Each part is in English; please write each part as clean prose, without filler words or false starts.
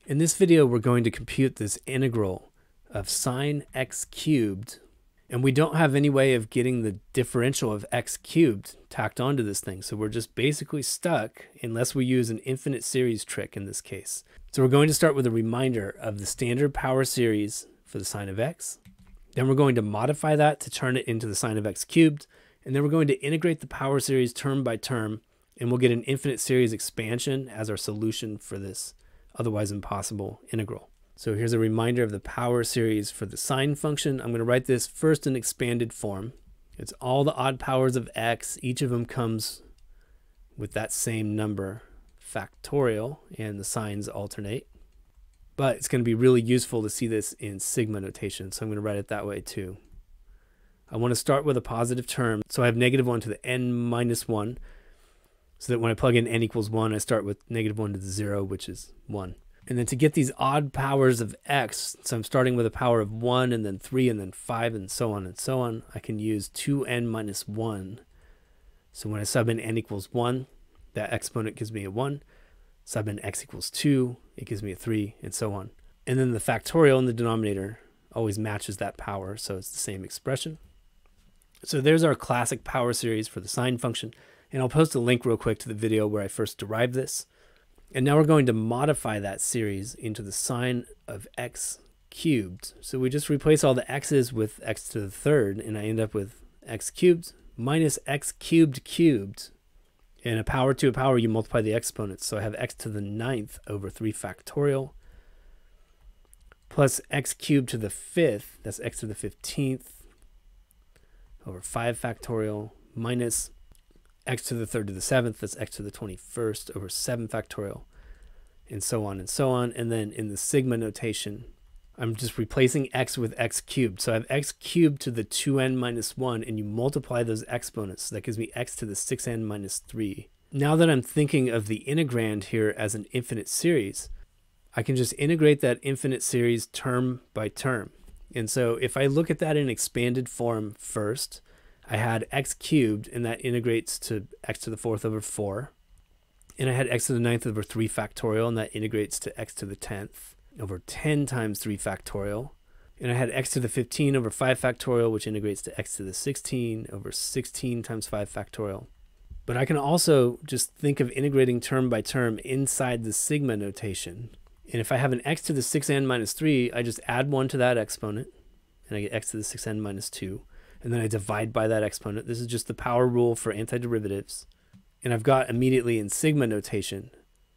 In this video, we're going to compute this integral of sine x cubed, and we don't have any way of getting the differential of x cubed tacked onto this thing. So we're just basically stuck unless we use an infinite series trick in this case. So we're going to start with a reminder of the standard power series for the sine of x. Then we're going to modify that to turn it into the sine of x cubed. And then we're going to integrate the power series term by term, and we'll get an infinite series expansion as our solution for this otherwise impossible integral. So here's a reminder of the power series for the sine function. I'm going to write this first in expanded form. It's all the odd powers of x. Each of them comes with that same number factorial, and the signs alternate. But it's going to be really useful to see this in sigma notation, so I'm going to write it that way too. I want to start with a positive term, so I have -1 to the n minus 1, so that when I plug in n equals 1, I start with -1 to the 0, which is 1. And then to get these odd powers of x, so I'm starting with a power of 1 and then 3 and then 5 and so on, I can use 2n minus 1. So when I sub in n equals 1, that exponent gives me a 1. Sub in x equals 2, it gives me a 3, and so on. And then the factorial in the denominator always matches that power, so it's the same expression. So there's our classic power series for the sine function, and I'll post a link real quick to the video where I first derived this. And now we're going to modify that series into the sine of x cubed. So we just replace all the x's with x to the third, and I end up with x cubed minus x cubed cubed. And a power to a power, you multiply the exponents. So I have x to the 9th over 3 factorial plus x cubed to the 5th, that's x to the 15th over 5 factorial minus x to the 3rd to the 7th, that's x to the 21st over 7 factorial, and so on and so on. And then in the sigma notation, I'm just replacing x with x cubed. So I have x cubed to the 2n minus 1, and you multiply those exponents. So that gives me x to the 6n minus 3. Now that I'm thinking of the integrand here as an infinite series, I can just integrate that infinite series term by term. And so if I look at that in expanded form first, I had x cubed, and that integrates to x to the 4th over 4. And I had x to the 9th over 3 factorial, and that integrates to x to the 10th over 10 times 3 factorial. And I had x to the 15 over 5 factorial, which integrates to x to the 16 over 16 times 5 factorial. But I can also just think of integrating term by term inside the sigma notation. And if I have an x to the 6n minus 3, I just add 1 to that exponent, and I get x to the 6n minus 2. And then I divide by that exponent. This is just the power rule for antiderivatives. And I've got immediately in sigma notation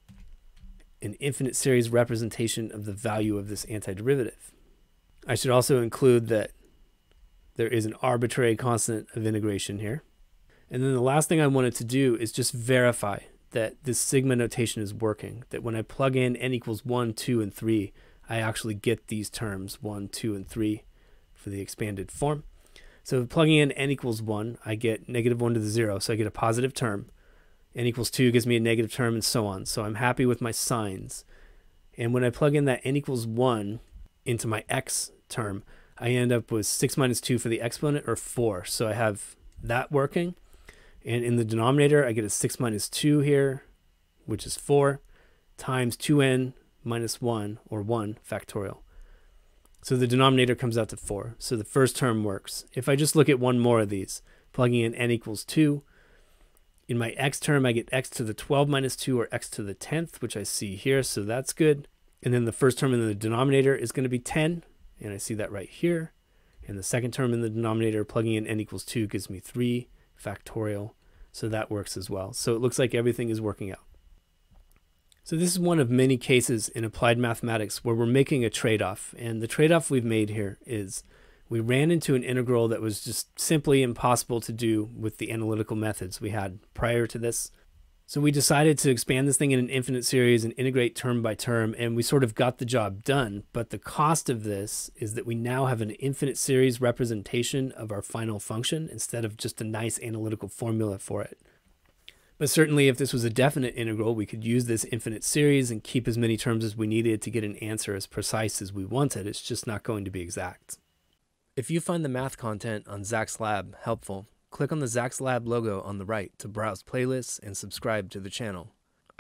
an infinite series representation of the value of this antiderivative. I should also include that there is an arbitrary constant of integration here. And then the last thing I wanted to do is just verify that this sigma notation is working, that when I plug in n equals 1, 2, and 3, I actually get these terms 1, 2, and 3 for the expanded form. So plugging in n equals 1, I get -1 to the 0, so I get a positive term. N equals 2 gives me a negative term, and so on. So I'm happy with my signs. And when I plug in that n equals 1 into my x term, I end up with 6 minus 2 for the exponent, or 4. So I have that working. And in the denominator, I get a 6 minus 2 here, which is 4, times 2n minus 1, or 1 factorial. So the denominator comes out to 4. So the first term works. If I just look at one more of these, plugging in n equals 2, in my x term, I get x to the 12 minus 2, or x to the 10th, which I see here, so that's good. And then the first term in the denominator is going to be 10, and I see that right here. And the second term in the denominator, plugging in n equals 2, gives me 3 factorial, so that works as well. So it looks like everything is working out. So this is one of many cases in applied mathematics where we're making a trade-off. And the trade-off we've made here is we ran into an integral that was just simply impossible to do with the analytical methods we had prior to this. So we decided to expand this thing in an infinite series and integrate term by term, and we sort of got the job done. But the cost of this is that we now have an infinite series representation of our final function instead of just a nice analytical formula for it. But certainly if this was a definite integral, we could use this infinite series and keep as many terms as we needed to get an answer as precise as we wanted. It's just not going to be exact. If you find the math content on Zach's Lab helpful, click on the Zach's Lab logo on the right to browse playlists and subscribe to the channel.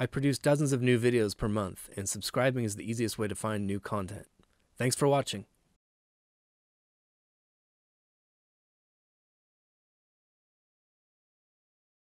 I produce dozens of new videos per month, and subscribing is the easiest way to find new content. Thanks for watching.